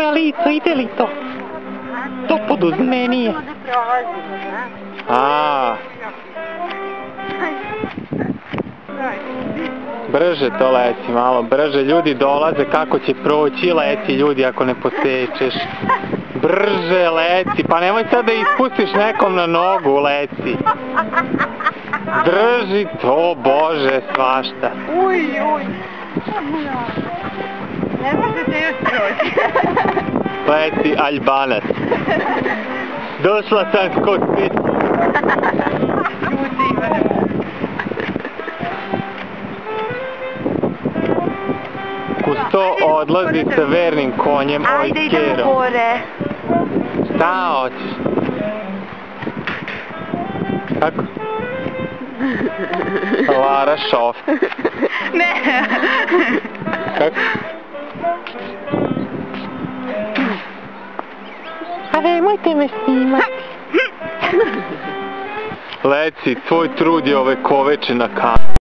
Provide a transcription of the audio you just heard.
tvoje lico, ide li to? To poduzme nije. Brže to leci, malo brže, ljudi dolaze, kako će proći, leci ljudi ako ne posečeš. Brže leci, pa nemoj sad da ispustiš nekom na nogu, leci. Drži to, Bože, svašta. Uj. Ne može se još proći. Leci Albanac. Došla sam kod pića. Ljudi, Ivane. Kusto odlazi sa vernim konjem Ajde, idemo gore. Šta hoćeš? Kako? Lara šof. Ne. Kako? A nemojte me snimati. Leci, tvoj trud je ovekovečen na kameru.